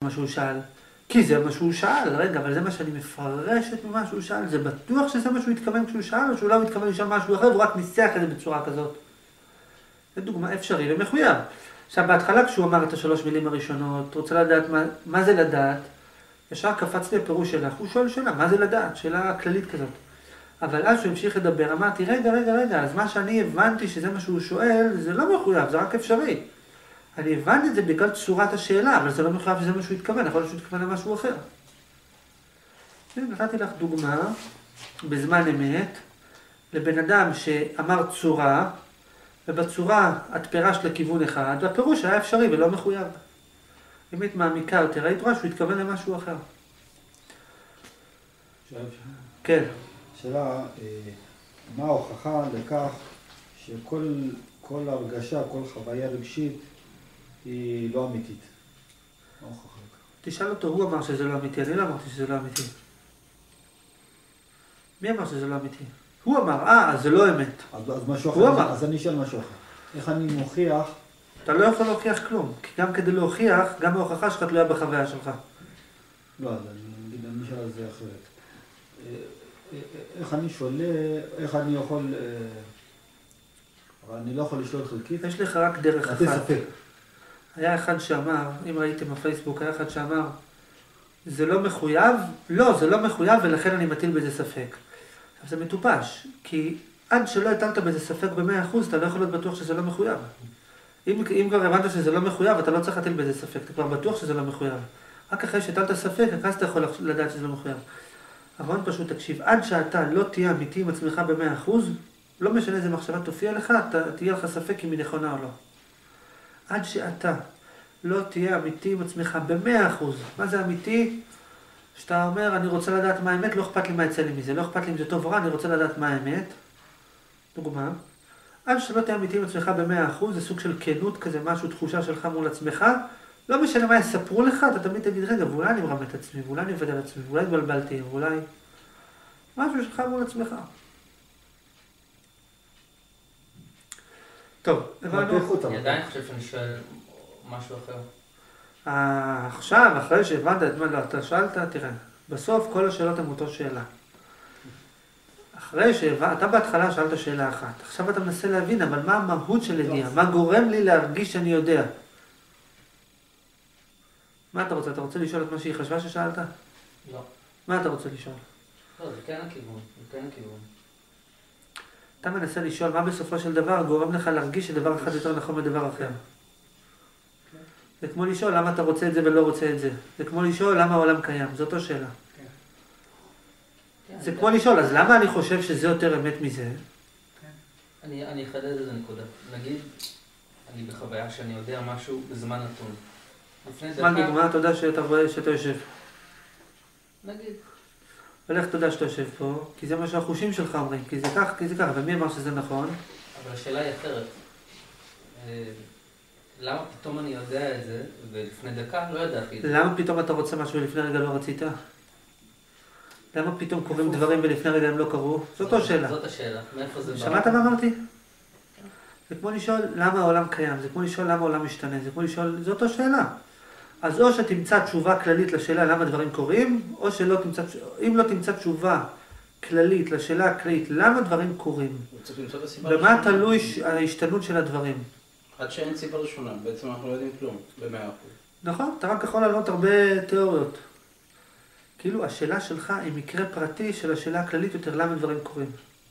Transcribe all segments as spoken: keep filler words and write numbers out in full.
מה שהוא שאל, כי זה מה שהוא שאל, רגע, אבל זה מה שאני מפרשת ממה שהוא שאל, זה בטוח שזה מה שהוא התכוון כשהוא שאל, או שהוא לא מתכוון לשאול משהו אחר, הוא רק ניסח את זה בצורה כזאת. זה דוגמה אפשרי ומחויב. עכשיו, בהתחלה כשהוא אמר את השלוש מילים הראשונות, רוצה לדעת מה, מה זה לדעת, ישר קפץ לי הפירוש שלך, הוא שואל שאלה, מה זה לדעת? שאלה כללית כזאת. אבל אז שהוא המשיך לדבר, אמרתי, רגע, רגע, רגע, אז מה שאני הבנתי שזה מה שהוא שואל, זה לא מחויב, זה רק אפשרי. אני הבנתי את זה בגלל צורת השאלה, אבל זה לא מחויב שזה מה שהוא התכוון, יכול להיות שהוא התכוון למשהו אחר. נתתי לך דוגמה, בזמן אמת, לבן אדם שאמר צורה, ובצורה את פירשת לכיוון אחד, והפירוש היה אפשרי ולא מחויב. אם היית מעמיקה יותר, היית רואה שהוא התכוון למשהו אחר. כן. שאלה, מה ההוכחה לכך שכל כל הרגשה, כל חוויה רגשית היא לא אמיתית? מה ההוכחה לכך? תשאל אותו, הוא אמר שזה לא אמיתי, אני לא אמרתי שזה לא אמיתי. מי אמר שזה לא אמיתי? הוא אמר, אה, אז זה לא אמת. אז, אז משהו אחר, הוא אמר. אז אני אשאל משהו אחר. איך אני מוכיח? אתה לא יכול להוכיח כלום, כי גם כדי להוכיח, גם ההוכחה שלך תלויה בחוויה שלך. לא, אז אני, אני אשאל על זה אחרת. איך אני שואל, איך אני יכול, אבל אני לא יכול לשאול חלקית? יש לך רק דרך אחת. ספק. היה אחד שאמר, אם ראיתם בפייסבוק, היה אחד שאמר, זה לא מחויב, לא, זה לא מחויב ולכן אני מטיל בזה ספק. עכשיו זה מטופש, כי עד שלא הטלת בזה ספק במאה אחוז, אתה לא יכול להיות בטוח שזה לא מחויב. אם, אם כבר הבנת שזה לא מחויב, אתה לא צריך להטיל בזה ספק, אתה כבר בטוח שזה לא מחויב. רק אחרי שהטלת ספק, אז אתה יכול לדעת שזה לא מחויב. אבל פשוט תקשיב, עד שאתה לא תהיה אמיתי עם עצמך במאה אחוז, לא משנה איזה מחשבה תופיע לך, אתה, תהיה לך ספק אם היא נכונה או לא. עד שאתה לא תהיה אמיתי עם עצמך במאה אחוז. מה זה אמיתי? שאתה אומר, אני רוצה לדעת מה האמת, לא אכפת לי מה יצא לי מזה, לא אכפת לי אם זה טוב או רע, אני רוצה לדעת מה האמת. דוגמה. עד שאתה לא תהיה אמיתי עם עצמך במאה אחוז, זה סוג של כנות כזה, משהו, תחושה שלך מול עצמך, לא משנה מה יספרו לך, אתה תמיד תגיד, רגע, ואולי אני מרמה את עצמי, ואולי אני עובד על עצמי, ואולי התבלבלתי, ואולי משהו שלך מול עצמך. טוב, הבנו. אני עדיין חושב שאני שואל משהו אחר. עכשיו, אחרי שהבנת את מה, לא, אתה שאלת, תראה, בסוף כל השאלות הן אותו שאלה. אחרי שהבנת, אתה בהתחלה שאלת שאלה אחת, עכשיו אתה מנסה להבין, אבל מה המהות של ידיעה? מה גורם לי להרגיש שאני יודע? מה אתה רוצה? אתה רוצה לשאול את מה שהיא חשבה ששאלת? לא. מה אתה רוצה לשאול? לא, זה כן הכיוון, זה כן הכיוון. אתה מנסה לשאול מה בסופו של דבר גורם לך להרגיש שדבר אחד יותר נכון מדבר אחר. זה כמו לשאול למה אתה רוצה את זה ולא רוצה את זה. זה כמו לשאול למה העולם קיים, זו אותו שאלה. זה כמו לשאול, אז למה אני חושב שזה יותר אמת מזה? אני, אני אחדד איזה נקודה. נגיד, אני בחוויה שאני יודע משהו בזמן נתון. מה דוגמה? אתה יודע שאתה רואה שאתה יושב. נגיד. ולך תודה שאתה יושב פה, כי זה מה שהחושים שלך אומרים, כי זה כך, כי זה כך, ומי אמר שזה נכון? אבל השאלה היא אחרת. למה פתאום אני יודע את זה, ולפני דקה לא ידעתי את זה? למה פתאום אתה רוצה משהו ולפני רגע לא רצית? למה פתאום קורים דברים ולפני רגע הם לא קרו? זאת אותו שאלה. זאת השאלה, מאיפה זה בא? שמעת מה אמרתי? זה כמו לשאול למה העולם קיים, זה כמו לשאול למה העולם משתנה, זה כמו לשאול, זו אותו שאלה. אז או שתמצא תשובה כללית לשאלה למה דברים קורים, או שלא תמצא, אם לא תמצא תשובה כללית לשאלה הכללית למה דברים קורים, במה תלוי ההשתנות של הדברים. עד שאין סיבה ראשונה, בעצם אנחנו לא יודעים כלום, במאה אחוז. נכון, אתה רק יכול לעלות הרבה תיאוריות. כאילו השאלה שלך היא מקרה פרטי של השאלה הכללית יותר למה דברים קורים.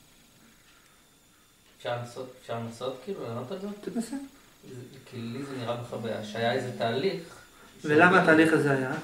אפשר לנסות, אפשר לנסות כאילו לענות על זה? תנסה. כי לי זה נראה בחוויה שהיה איזה תהליך. ולמה התהליך הזה היה?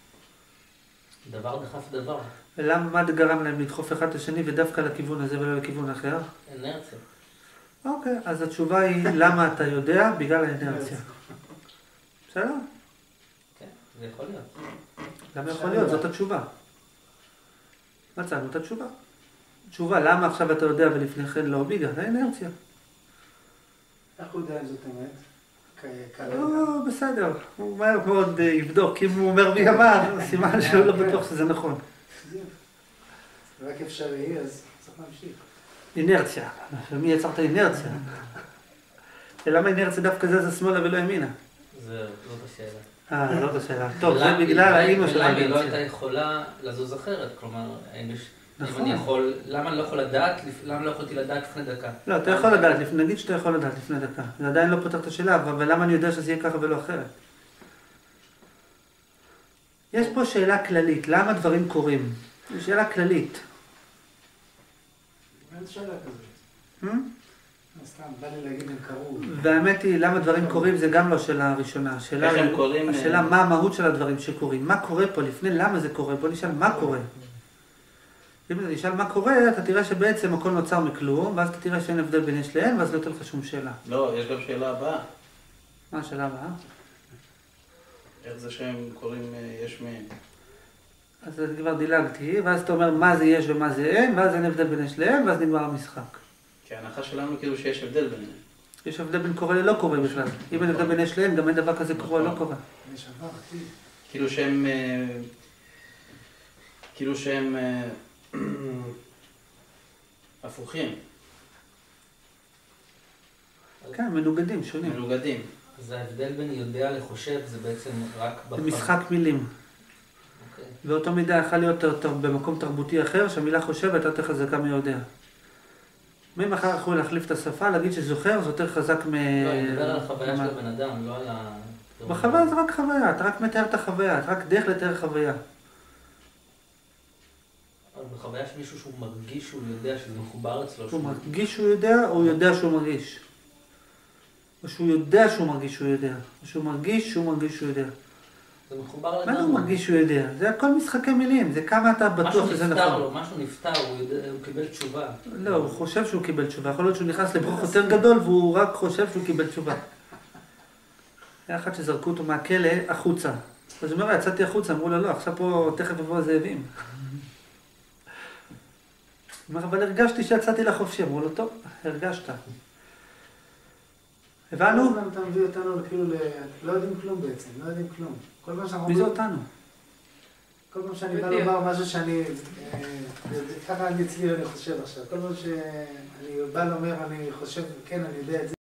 דבר דחף דבר. ולמה, מה גרם להם לדחוף אחד את השני ודווקא לכיוון הזה ולא לכיוון אחר? אינרציה. אוקיי, אז התשובה היא למה אתה יודע? בגלל האינרציה. בסדר? כן, זה יכול להיות. למה יכול להיות? זאת התשובה. מצאנו את התשובה. תשובה, למה עכשיו אתה יודע ולפני כן לא? בגלל האינרציה. איך הוא יודע אם זאת אמת? לא, בסדר. הוא מהר מאוד יבדוק. אם הוא אומר מי אמר, סימן שהוא לא בטוח שזה נכון. רק אפשרי, אז צריך להמשיך. אינרציה. מי יצר את האינרציה? למה אינרציה דווקא זה זה שמאלה ולא ימינה? זאת השאלה. אה, זאת השאלה. טוב, זה ולמה- בגלל האימא של ולמה היא לא האינטואיציה. הייתה יכולה לזוז אחרת? כלומר, האם יש... אם נכון. אני יכול... למה אני לא יכול לדעת? לפ- למה לא יכולתי לדעת לפני דקה? לא, אתה יכול לדעת, לפ- נגיד שאתה יכול לדעת לפני דקה. זה עדיין לא פותח את השאלה, אבל למה אני יודע שזה יהיה ככה ולא אחרת? יש פה שאלה כללית, למה דברים קורים? זו שאלה כללית. אין שאלה כזאת. Hmm? סתם, בא לי להגיד הם קראו. והאמת היא, למה דברים קורים זה גם לא שאלה הראשונה. השאלה, איך הם קורים, השאלה אה, מה המהות של הדברים שקורים. מה קורה פה לפני, למה זה קורה? בוא נשאל מה קורה. אם אתה נשאל מה קורה, אתה תראה שבעצם הכל נוצר מכלום, ואז אתה תראה שאין הבדל בין יש לאין, ואז לא יותר לך שום שאלה. לא, יש גם שאלה הבאה. מה השאלה הבאה? איך זה שהם קוראים אה, יש מהם? אז אני כבר דילגתי, ואז אתה אומר מה זה יש ומה זה אין, ואז אין הבדל בין יש לאין, ואז נגמר המשחק. כי ההנחה שלנו כאילו שיש הבדל ביניהם. יש הבדל בין קורה ללא קורה בכלל. אם אין הבדל בין יש לאין, גם אין דבר כזה קורה או לא קורה. יש עבר, עתיד. כאילו שהם... אה, כאילו שהם... אה, הפוכים, כן, מנוגדים, שונים. מנוגדים. אז ההבדל בין יודע לחושב זה בעצם רק זה בחוויה. משחק מילים. אוקיי. באותו מידה יכול להיות תר- תר- במקום תרבותי אחר, שהמילה חושב הייתה יותר חזקה מיודע. ממחר יכולו להחליף את השפה, להגיד שזוכר זה יותר חזק מ... לא, אני מדבר על החוויה של מה- הבן אדם, לא על ה... בחוויה זה רק חוויה, אתה רק מתאר את החוויה, אתה רק דרך לתאר חוויה. אבל בחוויה של מישהו שהוא מרגיש שהוא יודע שזה מחובר אצלו. הוא שהוא- מרגיש שהוא יודע, או הוא יודע שהוא מרגיש? או שהוא יודע שהוא מרגיש שהוא יודע? או שהוא מרגיש שהוא מרגיש שהוא יודע? זה מחובר מה לגמרי. זה הוא מרגיש שהוא יודע? זה הכל משחקי מילים, זה כמה אתה בטוח משהו שזה נפתר נכון. לו, משהו נפתר, הוא יודע- הוא קיבל תשובה. לא, הוא חושב שהוא קיבל תשובה. יכול להיות שהוא נכנס לברוך יותר גדול והוא רק חושב שהוא קיבל תשובה. היה אחד שזרקו אותו מהכלא החוצה. אז הוא אומר, יצאתי החוצה, אמרו לו, לא, עכשיו פה תכף יבואו הזאבים. הוא אומר, אבל הרגשתי שיצאתי לחופשי. אמרו לו, טוב, הרגשת. הבנו? כל הזמן אתה מביא אותנו כאילו ל... לא יודעים כלום בעצם, לא יודעים כלום. כל פעם שאנחנו... מי זה אותנו? כל פעם שאני בא בדיוק. לומר משהו שאני... אה, ככה אני אצלי אני חושב עכשיו. כל פעם שאני בא לומר אני חושב, כן, אני יודע את זה.